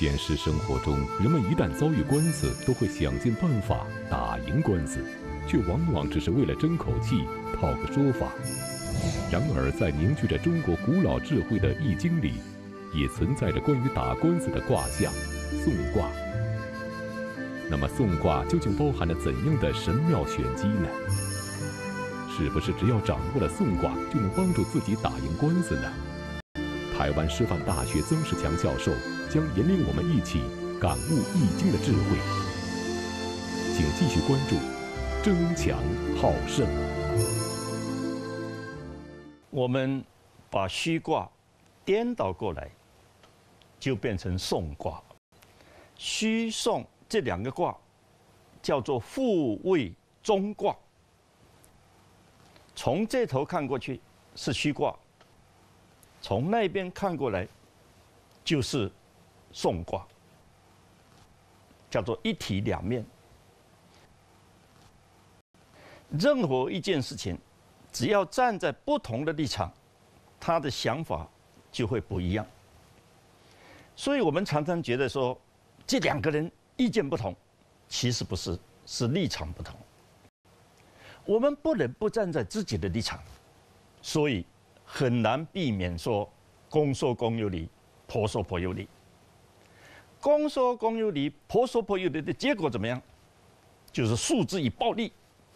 现实生活中，人们一旦遭遇官司，都会想尽办法打赢官司，却往往只是为了争口气、讨个说法。然而，在凝聚着中国古老智慧的《易经》里，也存在着关于打官司的卦象——讼卦。那么，讼卦究竟包含了怎样的神妙玄机呢？是不是只要掌握了讼卦，就能帮助自己打赢官司呢？台湾师范大学曾仕强教授将引领我们一起感悟《易经》的智慧。请继续关注争强好胜。 我们把虚卦颠倒过来，就变成讼卦。虚讼这两个卦叫做复位中卦。从这头看过去是虚卦，从那边看过来就是讼卦，叫做一体两面。任何一件事情，只要站在不同的立场，他的想法就会不一样。所以我们常常觉得说，这两个人意见不同，其实不是，是立场不同。我们不能不站在自己的立场，所以很难避免说公说公有理，婆说婆有理。公说公有理，婆说婆有理的结果怎么样？就是诉之以暴力，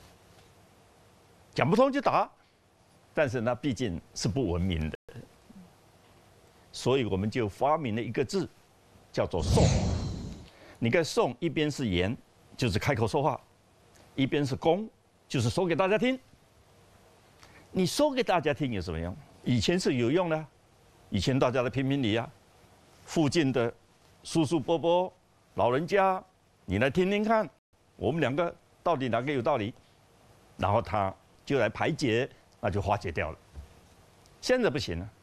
讲不通就打。但是那毕竟是不文明的，所以我们就发明了一个字，叫做讼。你看讼，一边是言，就是开口说话；一边是公，就是说给大家听。你说给大家听有什么用？以前是有用的，以前大家的评评理啊，附近的叔叔伯伯、老人家，你来听听看，我们两个到底哪个有道理，然后他就来排解，那就化解掉了。现在不行了，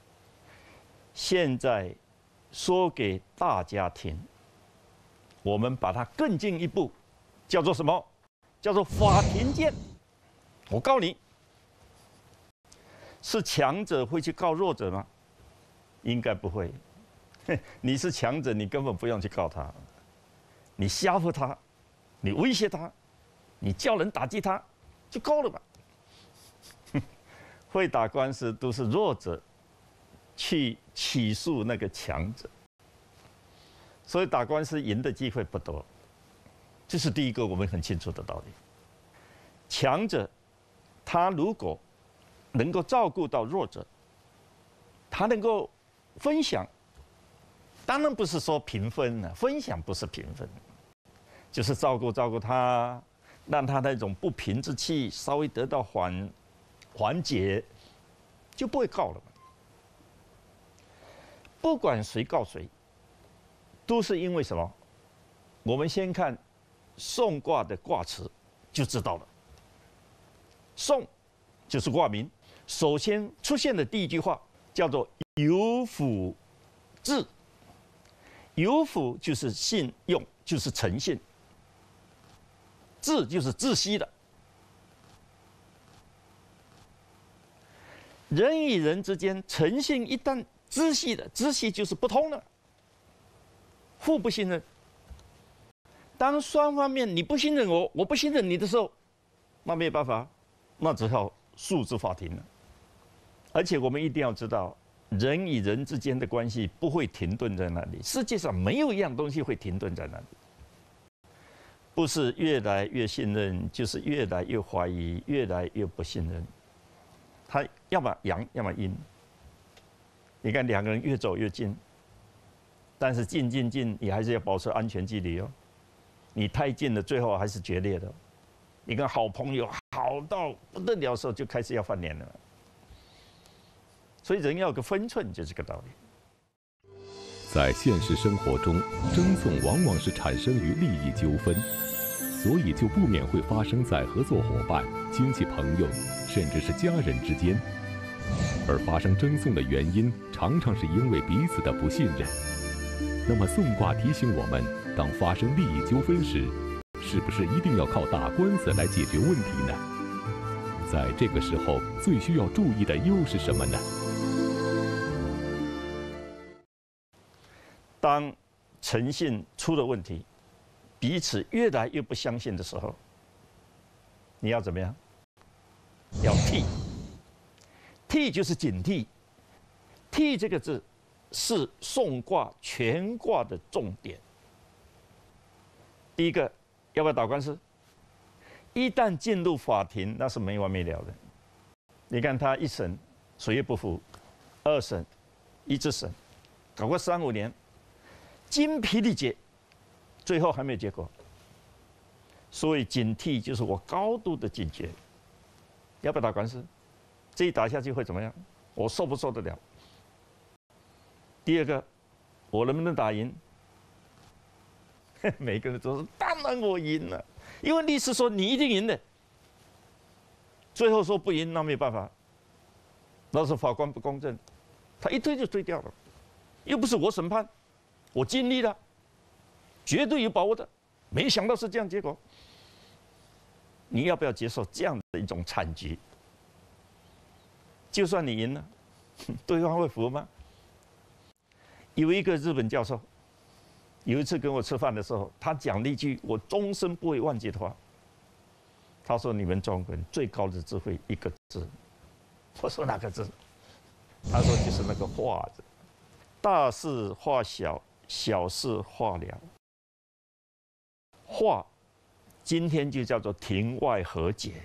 现在说给大家听，我们把它更进一步，叫做什么？叫做法庭见。我告你，是强者会去告弱者吗？应该不会。你是强者，你根本不用去告他，你吓唬他，你威胁他，你叫人打击他，就够了吧？会打官司都是弱者去起诉那个强者，所以打官司赢的机会不多。这是第一个我们很清楚的道理。强者他如果能够照顾到弱者，他能够分享，当然不是说平分了，分享不是平分，就是照顾他，让他那种不平之气稍微得到缓解，就不会告了。不管谁告谁，都是因为什么？我们先看讼卦的卦辞就知道了。讼就是卦名，首先出现的第一句话叫做有辅质。有辅就是信用，就是诚信；质就是窒息的。人与人之间诚信一旦窒息的，窒息就是不通了，互不信任。当双方面你不信任我，我不信任你的时候，那没有办法，那只好诉诸法庭了。而且我们一定要知道，人与人之间的关系不会停顿在那里，世界上没有一样东西会停顿在那里。不是越来越信任，就是越来越怀疑，越来越不信任。他要么阳，要么阴。你看两个人越走越近，但是近，你还是要保持安全距离哦。你太近了，最后还是决裂的。你跟好朋友好到不得了的时候，就开始要翻脸了。所以人要有个分寸，就这个道理。 在现实生活中，争讼往往是产生于利益纠纷，所以就不免会发生在合作伙伴、亲戚朋友，甚至是家人之间。而发生争讼的原因，常常是因为彼此的不信任。那么讼卦提醒我们，当发生利益纠纷时，是不是一定要靠打官司来解决问题呢？在这个时候，最需要注意的又是什么呢？ 当诚信出了问题，彼此越来越不相信的时候，你要怎么样？要替。替就是警惕。替这个字是讼卦全卦的重点。第一个，要不要打官司？一旦进入法庭，那是没完没了的。你看他一审水月不服，二审一直审，搞个3、5年，精疲力竭，最后还没有结果。所以警惕就是我高度的警觉。要不要打官司？这一打下去会怎么样？我受不受得了？第二个，我能不能打赢？每个人都说，当然我赢了，因为律师说你一定赢的。最后说不赢，那没有办法，那是法官不公正，他一推就推掉了，又不是我审判，我尽力了，绝对有把握的，没想到是这样结果。你要不要接受这样的一种惨局？就算你赢了，对方会服吗？有一个日本教授，有一次跟我吃饭的时候，他讲了一句我终身不会忘记的话。他说：“你们中国人最高的智慧一个字。”我说：“哪个字？”他说：“就是那个化字，大事化小，小事化了。化，今天就叫做庭外和解。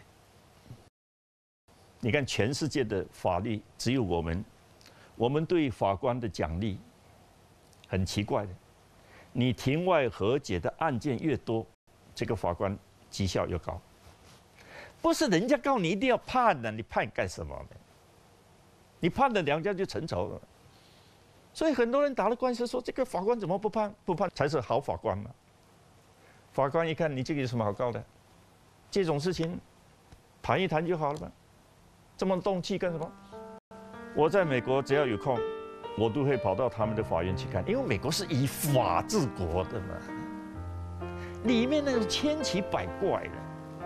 你看，全世界的法律只有我们对法官的奖励很奇怪的，你庭外和解的案件越多，这个法官绩效越高。不是人家告你一定要判的，你判干什么呢？你判了，两家就成仇了。所以很多人打了官司说，这个法官怎么不判？不判才是好法官嘛。法官一看，你这个有什么好告的？这种事情谈一谈就好了嘛，这么动气干什么？我在美国只要有空，我都会跑到他们的法院去看，因为美国是以法治国的嘛，里面那是千奇百怪的。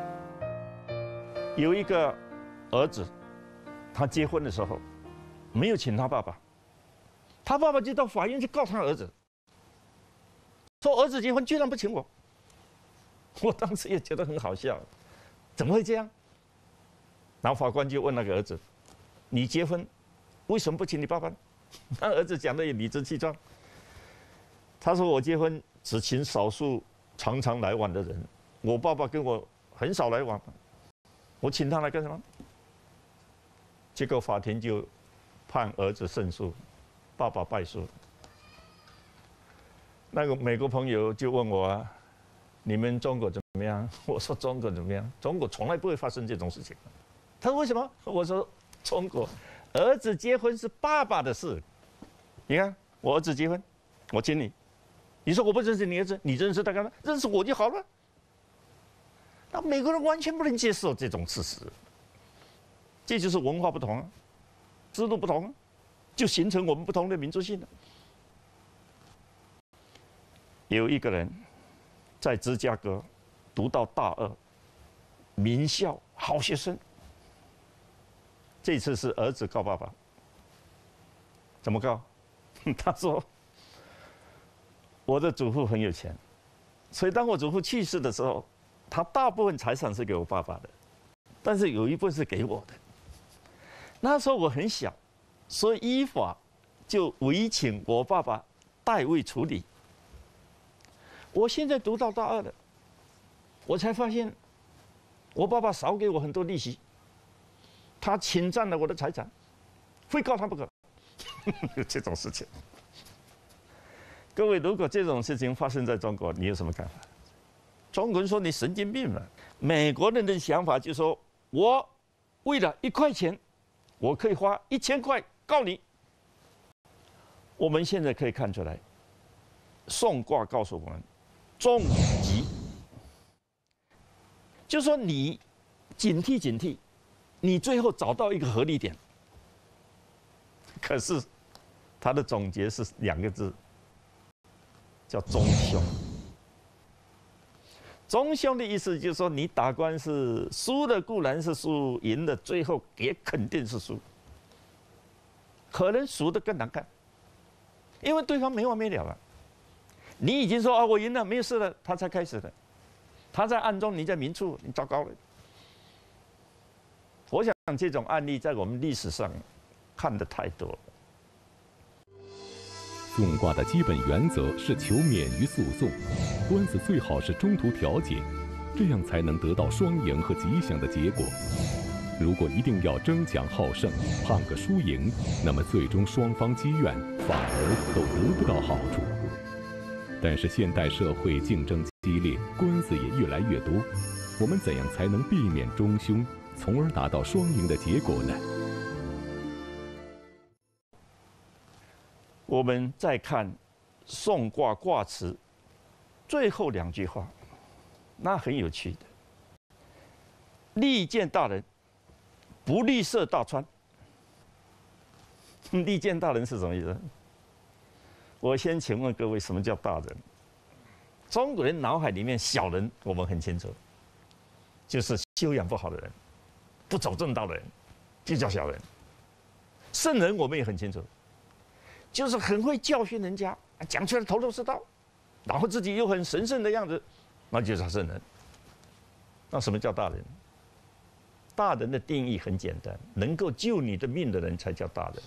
有一个儿子，他结婚的时候没有请他爸爸，他爸爸就到法院去告他儿子，说儿子结婚居然不请我。我当时也觉得很好笑，怎么会这样？然后法官就问那个儿子：“你结婚为什么不请你爸爸？”那儿子讲的也理直气壮，他说：“我结婚只请少数常常来往的人，我爸爸跟我很少来往。我请他来干什么？”结果法庭就判儿子胜诉，爸爸败诉。那个美国朋友就问我啊：“你们中国怎么样？”我说：“中国怎么样？中国从来不会发生这种事情。”他说：“为什么？”我说：“中国儿子结婚是爸爸的事。你看我儿子结婚，我请你，你说我不认识你儿子，你认识他干嘛？认识我就好了。”那美国人完全不能接受这种事实，这就是文化不同啊，制度不同啊，就形成我们不同的民族性了。有一个人在芝加哥读到大2，名校好学生。这次是儿子告爸爸，怎么告？他说：“我的祖父很有钱，所以当我祖父去世的时候，他大部分财产是给我爸爸的，但是有一部分是给我的。那时候我很小，所以依法就委请我爸爸代为处理。我现在读到大2了，我才发现我爸爸少给我很多利息，他侵占了我的财产，非告他不可。”有这种事情。各位，如果这种事情发生在中国，你有什么看法？中国人说你神经病嘛。美国人的想法就是说，我为了1块钱，我可以花1000块告你。我们现在可以看出来，宋卦告诉我们，重疾，就说你警惕警惕，你最后找到一个合理点。可是，他的总结是2个字，叫中凶。中凶的意思就是说，你打官司输的固然是输，赢的最后也肯定是输，可能输的更难看，因为对方没完没了了。 你已经说啊我赢了，没有事了，他才开始的。他在暗中，你在明处，你糟糕了。我想这种案例在我们历史上看得太多了。 讼卦的基本原则是求免于诉讼，官司最好是中途调解，这样才能得到双赢和吉祥的结果。如果一定要争强好胜，判个输赢，那么最终双方积怨，反而都得不到好处。但是现代社会竞争激烈，官司也越来越多，我们怎样才能避免中凶，从而达到双赢的结果呢？ 我们再看宋卦卦辞最后2句话，那很有趣的。利见大人，不利涉大川。利见大人是什么意思？我先请问各位，什么叫大人？中国人脑海里面小人，我们很清楚，就是修养不好的人，不走正道的人，就叫小人。圣人我们也很清楚，就是很会教训人家，讲出来头头是道，然后自己又很神圣的样子，那就叫圣人。那什么叫大人？大人的定义很简单，能够救你的命的人才叫大人。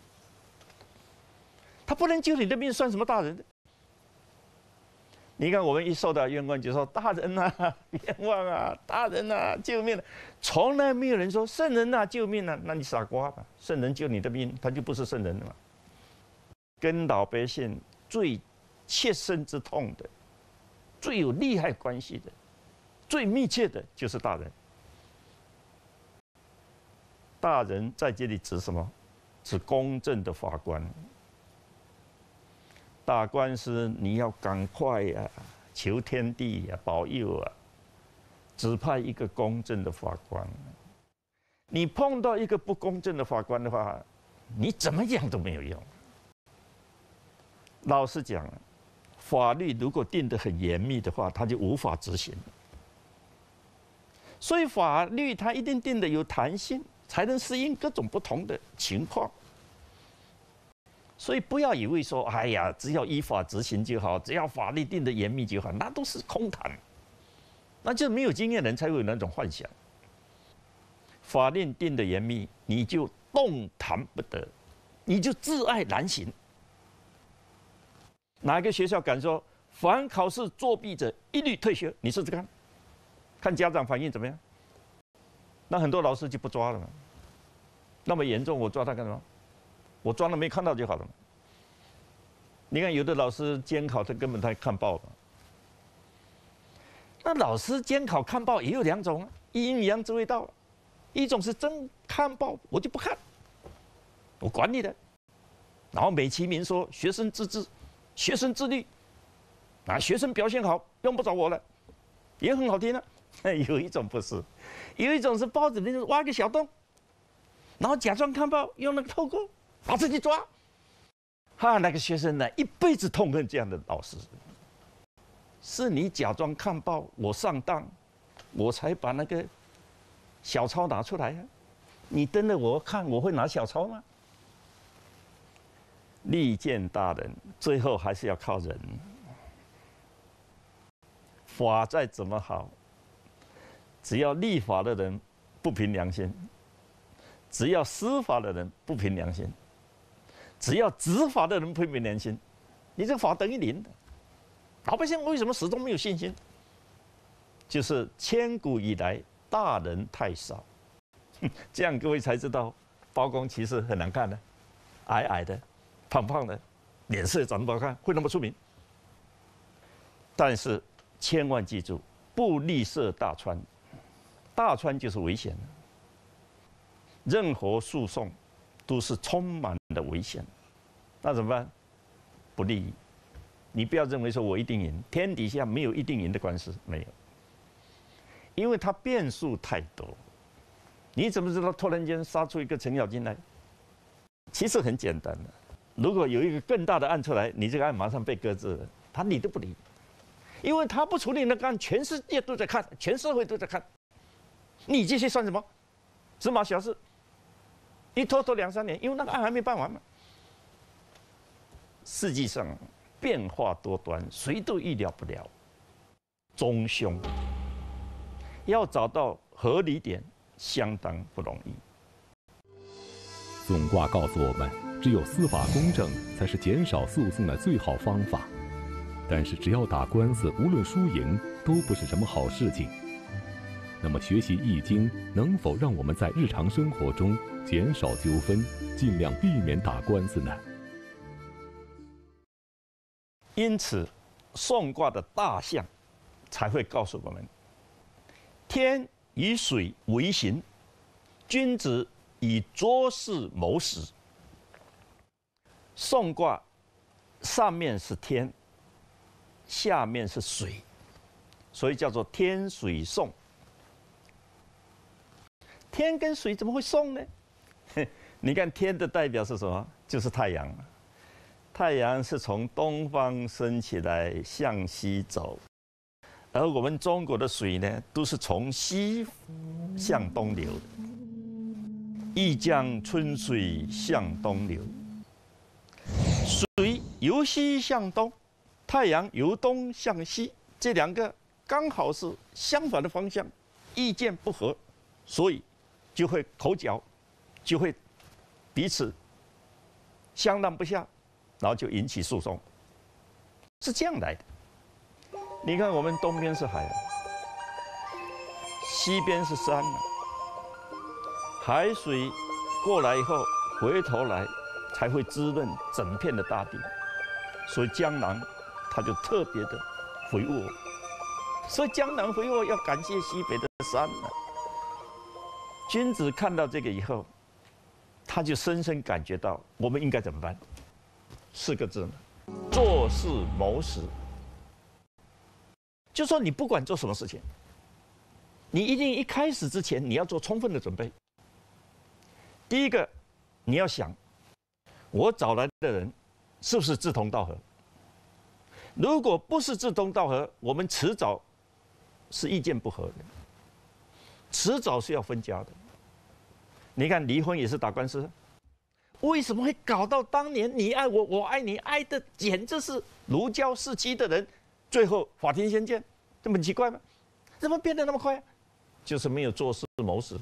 他不能救你的命，算什么大人？你看，我们一受到冤枉，就说大人啊，冤枉啊，大人啊，救命了。从来没有人说圣人啊，救命啊，那你傻瓜吧？圣人救你的命，他就不是圣人了嘛。跟老百姓最切身之痛的、最有利害关系的、最密切的，就是大人。大人在这里指什么？指公正的法官。打官司你要赶快呀，求天地呀保佑啊，指派一个公正的法官。你碰到一个不公正的法官的话，你怎么样都没有用。老实讲，法律如果定得很严密的话，它就无法执行。所以法律它一定定得有弹性，才能适应各种不同的情况。所以不要以为说，哎呀，只要依法执行就好，只要法律定得严密就好，那都是空谈。那就没有经验人才会有那种幻想。法令定得严密，你就动弹不得，你就自爱难行。哪个学校敢说凡考试作弊者一律退学？你试试看，看家长反应怎么样？那很多老师就不抓了嘛。那么严重，我抓他干什么？我装了没看到就好了嘛。你看有的老师监考，他根本他看报嘛。那老师监考看报也有2种啊，阴阳之谓道。一种是真看报，我就不看，我管你的。然后美其名说学生自治、学生自律，啊，学生表现好，用不着我了，也很好听啊。有一种不是，有一种是报纸里面挖个小洞，然后假装看报，用那个透过。老师去抓，那个学生呢，一辈子痛恨这样的老师。是你假装看报，我上当，我才把那个小抄拿出来呀。你瞪着我看，我会拿小抄吗？利见大人，最后还是要靠人。法再怎么好，只要立法的人不凭良心，只要司法的人不凭良心，只要执法的人不凭良心，你这个法等于零的。老百姓为什么始终没有信心？就是千古以来大人太少。这样各位才知道，包公其实很难看的，矮矮的，胖胖的，脸色长得不好看，会那么出名。但是千万记住，不利涉大川，大川就是危险的。任何诉讼都是充满的危险，那怎么办？不利益。你不要认为说我一定赢，天底下没有一定赢的官司，没有，因为它变数太多。你怎么知道突然间杀出一个程咬金来？其实很简单的，如果有一个更大的案出来，你这个案马上被搁置了，他理都不理，因为他不处理那个案，全世界都在看，全社会都在看，你这些算什么？芝麻小事。一拖2、3年，因为那个案还没办完嘛。实际上， 变化多端，谁都预料不了。中凶，要找到合理点，相当不容易。 总卦告诉我们，只有司法公正才是减少诉讼的最好方法。但是，只要打官司，无论输赢，都不是什么好事情。那么，学习《易经》能否让我们在日常生活中减少纠纷，尽量避免打官司呢？ 因此，宋卦的大象才会告诉我们：天以水为形，君子以做事谋始。宋卦上面是天，下面是水，所以叫做天水宋。天跟水怎么会送呢？你看天的代表是什么？就是太阳。太阳是从东方升起来向西走，而我们中国的水呢，都是从西向东流的。一江春水向东流，水由西向东，太阳由东向西，这两个刚好是相反的方向，意见不合，所以就会口角，就会彼此相让不下，然后就引起诉讼，是这样来的。你看，我们东边是海，西边是山嘛，海水过来以后，回头来才会滋润整片的大地，所以江南它就特别的肥沃。所以江南肥沃要感谢西北的山了。君子看到这个以后，他就深深感觉到我们应该怎么办？4个字嘛，做事谋始。就说你不管做什么事情，你一定一开始之前你要做充分的准备。第一个，你要想，我找来的人是不是志同道合？如果不是志同道合，我们迟早是意见不合的，迟早是要分家的。你看离婚也是打官司，为什么会搞到当年你爱我，我爱你，爱的简直是如胶似漆的人，最后法庭先见，这么很奇怪吗？怎么变得那么快？就是没有做事谋始。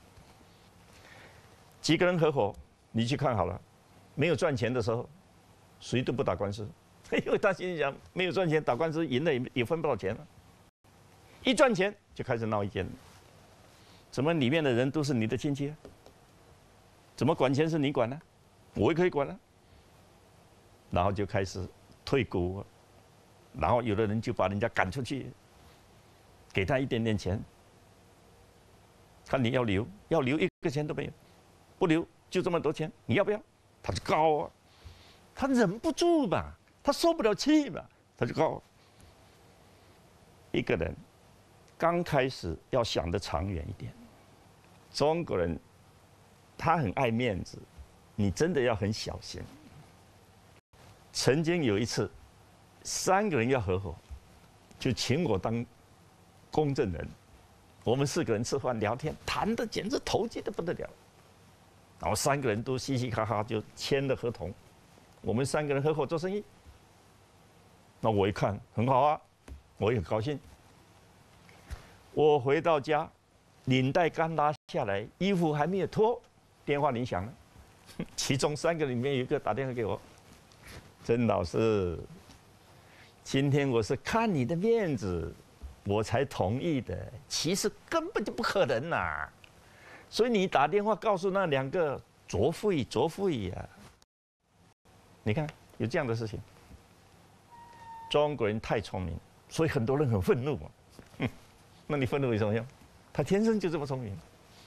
几个人合伙，你去看好了，没有赚钱的时候，谁都不打官司，因为他心里想，没有赚钱，打官司赢了也分不到钱了。一赚钱就开始闹意见了，怎么里面的人都是你的亲戚啊？怎么管钱是你管呢？我也可以管啊。然后就开始退股，然后有的人就把人家赶出去，给他一点点钱，看你要留1个钱都没有，不留就这么多钱，你要不要？他就告啊，他忍不住嘛，他受不了气嘛，他就告。一个人刚开始要想得长远一点，中国人他很爱面子，你真的要很小心。曾经有一次，3个人要合伙，就请我当公证人，我们4个人吃饭聊天，谈得简直投机的不得了。然后3个人都嘻嘻哈哈就签了合同，我们3个人合伙做生意。那我一看很好啊，我也很高兴。我回到家，领带刚拉下来，衣服还没有脱，电话铃响了。其中3个里面有一个打电话给我，曾老师，今天我是看你的面子，我才同意的，其实根本就不可能呐。所以你打电话告诉那2个作废呀！你看有这样的事情，中国人太聪明，所以很多人很愤怒嘛。那你愤怒有什么用？他天生就这么聪明。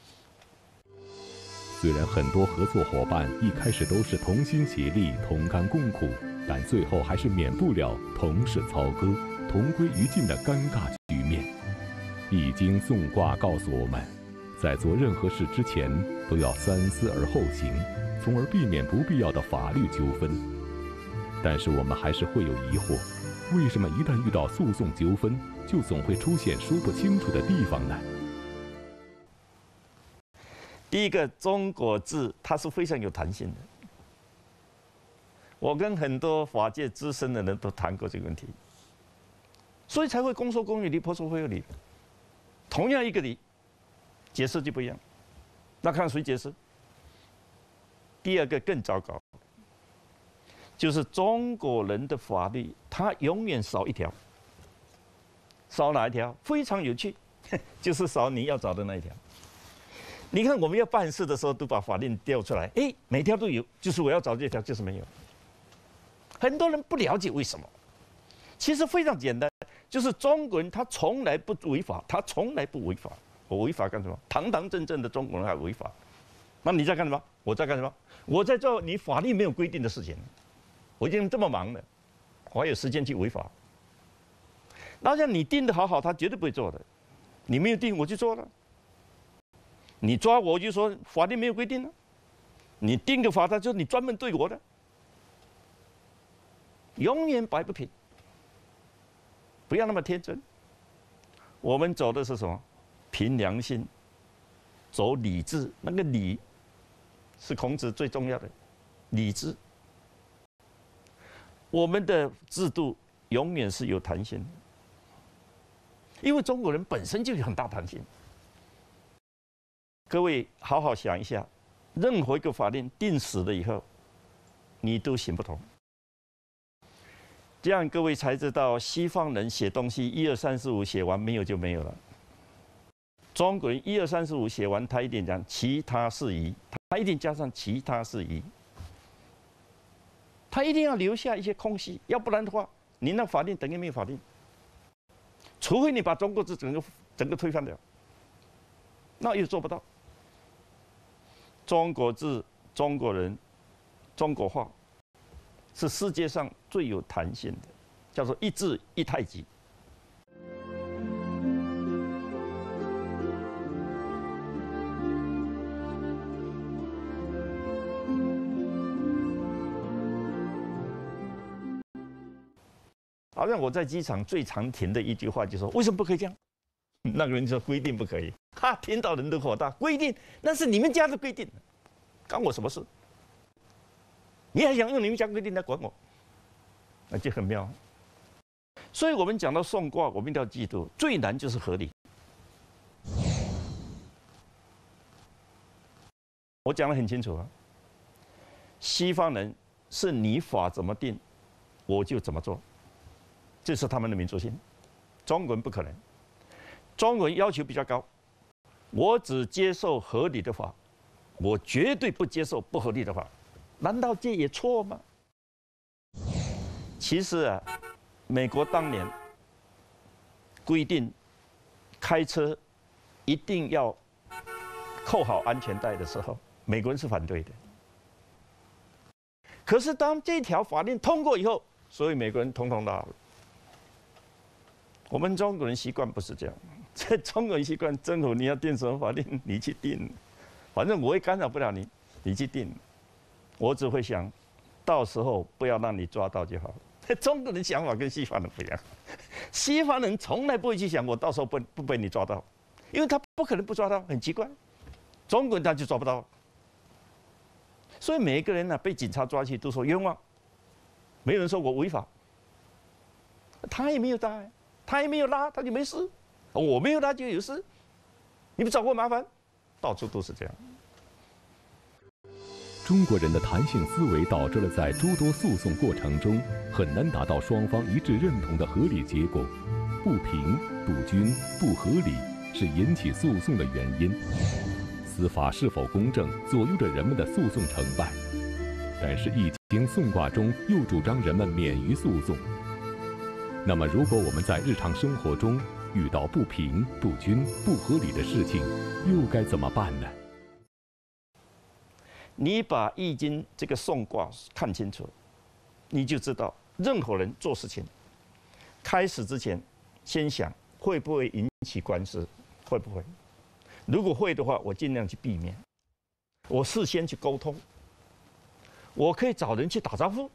虽然很多合作伙伴一开始都是同心协力、同甘共苦，但最后还是免不了同室操戈、同归于尽的尴尬局面。易经宋卦告诉我们，在做任何事之前都要三思而后行，从而避免不必要的法律纠纷。但是我们还是会有疑惑，为什么一旦遇到诉讼纠纷，就总会出现说不清楚的地方呢？第一个，中国字它是非常有弹性的。 我跟很多法界资深的人都谈过这个问题，所以才会公说公有理，婆说婆有理。同样一个理，解释就不一样。那看谁解释。第二个更糟糕，就是中国人的法律，它永远少一条。少哪一条？非常有趣，就是少你要找的那一条。你看我们要办事的时候，都把法令调出来，哎，每条都有，就是我要找这条，就是没有。很多人不了解为什么，其实非常简单，就是中国人他从来不违法，他从来不违法。我违法干什么？堂堂正正的中国人还违法，那你在干什么？我在干什么？我在做你法律没有规定的事情。我已经这么忙了，我还有时间去违法？那像你定的好好，他绝对不会做的。你没有定，我就做了。你抓我就说法律没有规定了，你定个法，他就是你专门对我的，永远摆不平。不要那么天真。我们走的是什么？凭良心，走理智。那个理，是孔子最重要的理智。我们的制度永远是有弹性的，因为中国人本身就有很大弹性。各位好好想一下，任何一个法令定死了以后，你都行不通。这样各位才知道，西方人写东西1、2、3、4、5写完没有就没有了。中国人1、2、3、4、5写完，他一定讲其他事宜，他一定加上其他事宜，他一定要留下一些空隙，要不然的话，你那法令等于没有法令。除非你把中国字整个推翻掉，那又做不到。中国字、中国人、中国话，是世界上最有弹性的，叫做一字一太极。好像我在机场最常听的一句话就说：“为什么不可以这样？”那个人说：“规定不可以。”哈，听到人都火大。规定那是你们家的规定，干我什么事？你还想用你们家规定来管我？那就很妙。所以我们讲到算卦，我们一定要记住，最难就是合理。我讲得很清楚啊。西方人是你法怎么定，我就怎么做。这是他们的民族性，中国人不可能。中国人要求比较高，我只接受合理的法，我绝对不接受不合理的法。难道这也错吗？其实啊，美国当年规定开车一定要扣好安全带的时候，美国人是反对的。可是当这条法令通过以后，所有美国人统统都好了。我们中国人习惯不是这样，在中国人习惯，政府你要定什么法令，你去定，反正我也干扰不了你，你去定，我只会想，到时候不要让你抓到就好了。中国人想法跟西方人不一样，西方人从来不会去想我到时候不被你抓到，因为他不可能不抓到，很奇怪。中国人他就抓不到，所以每一个人呢被警察抓去都说冤枉，没有人说我违法，他也没有大碍。他也没有拉，他就没事；我没有拉就有事。你们找我麻烦，到处都是这样。 中国人的弹性思维导致了在诸多诉讼过程中很难达到双方一致认同的合理结果。不平、不均、不合理是引起诉讼的原因。司法是否公正，左右着人们的诉讼成败。但是《易经》讼卦中又主张人们免于诉讼。那么，如果我们在日常生活中遇到不平、不均、不合理的事情，又该怎么办呢？ 你把《易经》这个讼卦看清楚，你就知道，任何人做事情，开始之前，先想会不会引起官司，会不会？如果会的话，我尽量去避免。我事先去沟通，我可以找人去打招呼。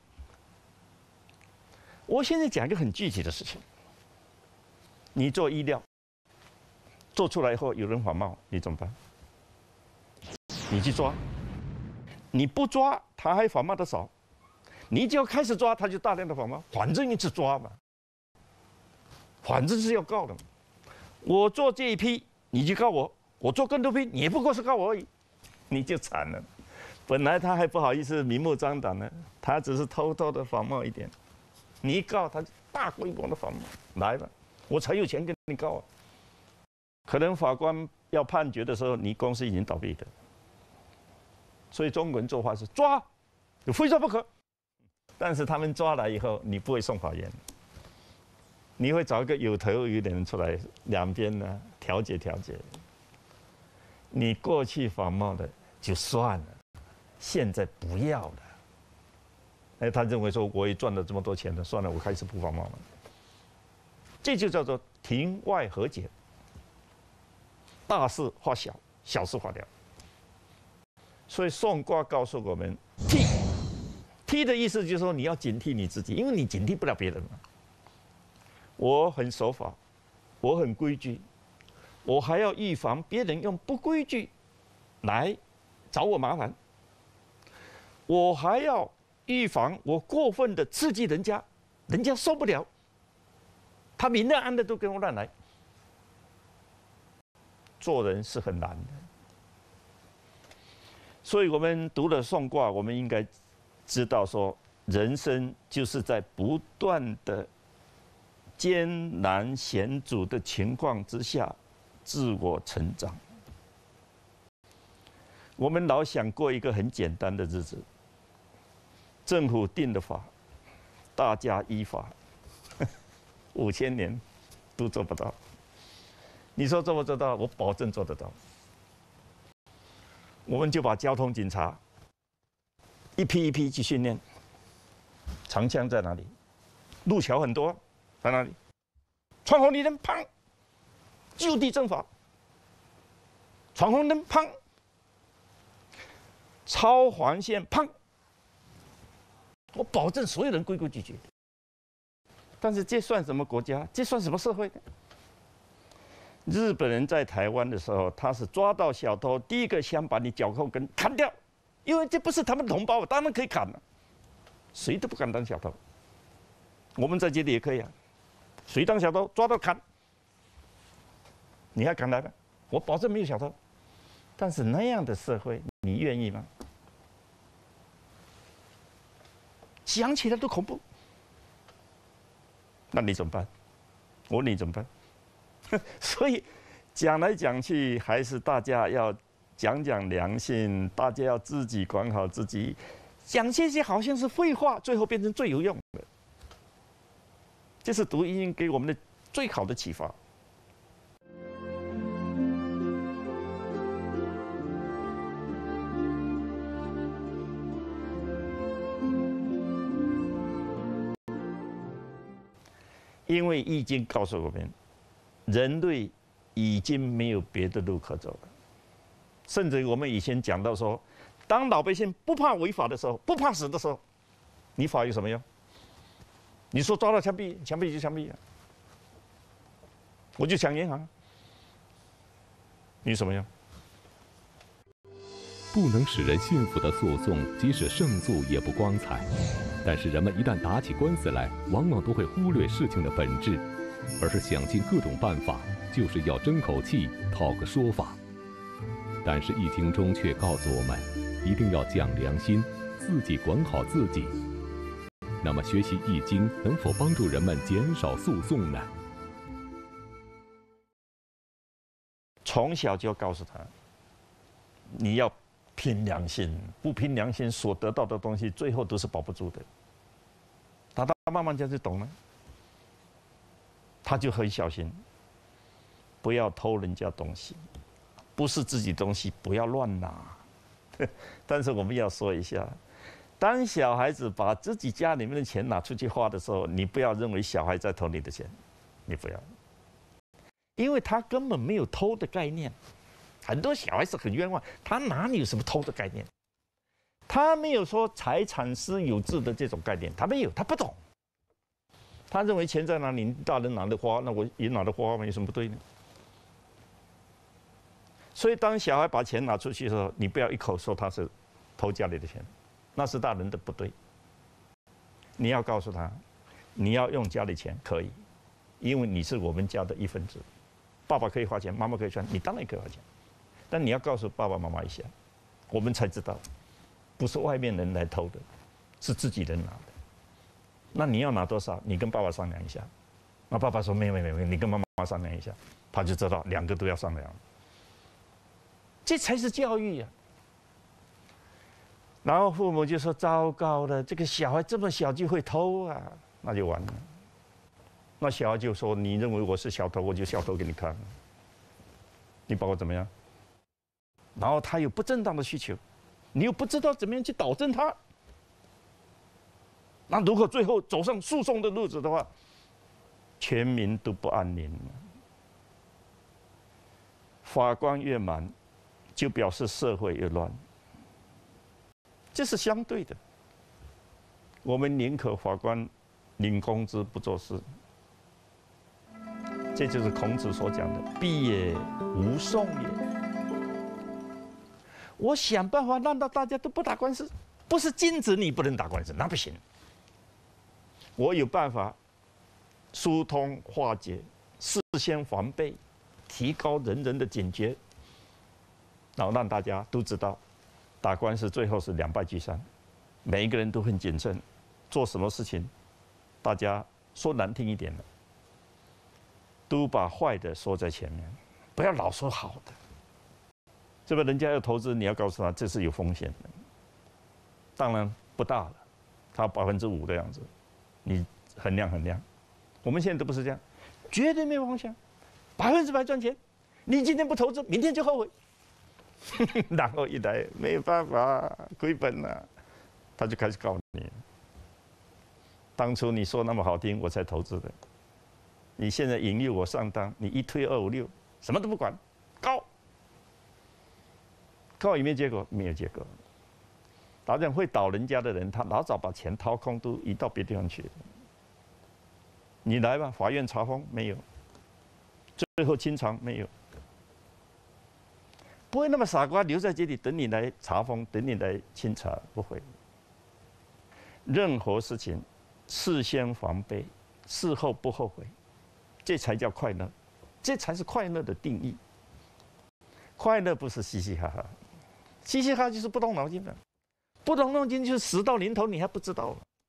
我现在讲一个很具体的事情，你做医疗，做出来以后有人仿冒，你怎么办？你去抓，你不抓他还仿冒的少， 你只要开始抓，他就大量的仿冒，反正一直抓嘛，反正是要告的嘛。我做这一批，你就告我；我做更多批，你也不过是告我而已，你就惨了。本来他还不好意思明目张胆呢，他只是偷偷的仿冒一点，你一告他就大规模的仿冒，来吧，我才有钱跟你告啊。可能法官要判决的时候，你公司已经倒闭的。所以中国人做法是抓，非抓不可。但是他们抓来以后，你不会送法院，你会找一个有头有脸的人出来，两边呢调解调解。你过去仿冒的就算了，现在不要了。哎，他认为说我也赚了这么多钱了，算了，我开始不仿冒了。这就叫做庭外和解，大事化小，小事化了。所以宋卦告诉我们，踢的意思就是说你要警惕你自己，因为你警惕不了别人嘛。我很守法，我很规矩，我还要预防别人用不规矩来找我麻烦，我还要预防我过分的刺激人家，人家受不了，他明的暗的都跟我乱来。做人是很难的。所以我们读了宋卦，我们应该知道说，人生就是在不断的艰难险阻的情况之下，自我成长。我们老想过一个很简单的日子，政府定的法，大家依法，5000年都做不到。你说做不做到？我保证做得到。我们就把交通警察一批一批去训练。长枪在哪里？路桥很多，在哪里？闯红绿灯，砰，就地正法。闯红灯，砰，超黄线，砰。我保证所有人规规矩矩。但是这算什么国家？这算什么社会呢？日本人在台湾的时候，他是抓到小偷，第一个先把你脚后跟砍掉，因为这不是他们的同胞，当然可以砍了，谁都不敢当小偷。我们在这里也可以啊，谁当小偷抓到砍，你还敢来吗？我保证没有小偷。但是那样的社会，你愿意吗？讲起来都恐怖。那你怎么办？我问你怎么办？所以讲来讲去，还是大家要讲讲良心，大家要自己管好自己。讲这些好像是废话，最后变成最有用的。这是读易经给我们的最好的启发。因为易经告诉我们，人类已经没有别的路可走了。甚至我们以前讲到说，当老百姓不怕违法的时候，不怕死的时候，你法有什么用？你说抓到枪毙，枪毙就枪毙啊！我就抢银行，你有什么用？ 不能使人信服的诉讼，即使胜诉也不光彩。但是人们一旦打起官司来，往往都会忽略事情的本质，而是想尽各种办法，就是要争口气，讨个说法。但是《易经》中却告诉我们，一定要讲良心，自己管好自己。那么学习《易经》能否帮助人们减少诉讼呢？ 从小就要告诉他，你要拼良心，不拼良心，所得到的东西最后都是保不住的。他慢慢就懂了，他就很小心，不要偷人家东西，不是自己东西不要乱拿。但是我们要说一下，当小孩子把自己家里面的钱拿出去花的时候，你不要认为小孩在偷你的钱，你不要，因为他根本没有偷的概念。很多小孩子很冤枉，他哪里有什么偷的概念？他没有说财产私有制的这种概念，他没有，他不懂。他认为钱在哪里，大人拿得花，那我也拿得花嘛，有什么不对呢？所以当小孩把钱拿出去的时候，你不要一口说他是偷家里的钱，那是大人的不对。 你要告诉他，你要用家里钱可以，因为你是我们家的一份子。爸爸可以花钱，妈妈可以赚，你当然也可以花钱，但你要告诉爸爸妈妈一下，我们才知道，不是外面人来偷的，是自己人拿的。那你要拿多少？你跟爸爸商量一下。那爸爸说没，你跟妈妈商量一下，他就知道两个都要商量。这才是教育呀。然后父母就说：“糟糕了，这个小孩这么小就会偷啊，那就完了。”那小孩就说：“你认为我是小偷，我就小偷给你看，你把我怎么样？”然后他有不正当的需求，你又不知道怎么样去导正他。那如果最后走上诉讼的路子的话，全民都不安宁。法官越满，就表示社会越乱。这是相对的。我们宁可法官领工资不做事，这就是孔子所讲的“必也无讼也”。我想办法让到大家都不打官司，不是禁止你不能打官司，那不行。我有办法疏通化解，事先防备，提高人人的警觉，然后让大家都知道。打官司最后是两败俱伤，每一个人都很谨慎，做什么事情，大家说难听一点的，都把坏的说在前面，不要老说好的。这个人家要投资，你要告诉他这是有风险的，当然不大了，他5%的样子，你衡量衡量。我们现在都不是这样，绝对没有方向，100%赚钱，你今天不投资，明天就后悔。然后一来没有办法亏本了，他就开始告你。当初你说那么好听，我才投资的。你现在引诱我上当，你一推256，什么都不管，告有没有结果？没有结果。老讲会倒人家的人，他老早把钱掏空，都移到别地方去了。你来吧，法院查封没有，最后清偿没有。不会那么傻瓜留在这里等你来查封，等你来清查，不会。任何事情事先防备，事后不后悔，这才叫快乐，这才是快乐的定义。快乐不是嘻嘻哈哈，嘻嘻哈哈就是不动脑筋的，不动脑筋就是死到临头你还不知道，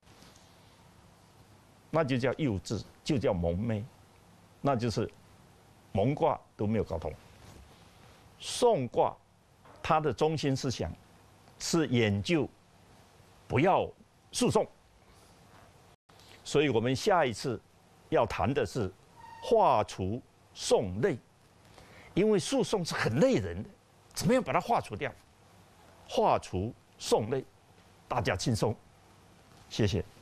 那就叫幼稚，就叫蒙昧，那就是蒙卦都没有搞通。讼卦，它的中心思想是研究，不要诉讼。所以我们下一次要谈的是化除讼累，因为诉讼是很累人的，怎么样把它化除掉？化除讼累，大家轻松，谢谢。